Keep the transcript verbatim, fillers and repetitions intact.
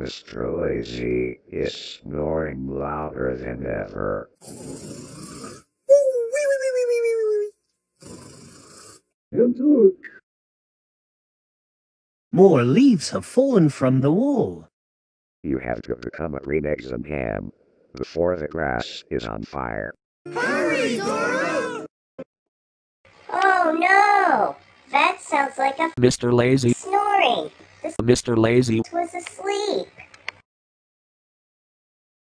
Mister Lazy is snoring louder than ever. And look, More leaves have fallen from the wall. you have to become a green eggs and ham before the grass is on fire. Hurry, Dora! Oh no! That sounds like a Mister Lazy. snoring. This Mister Lazy was asleep.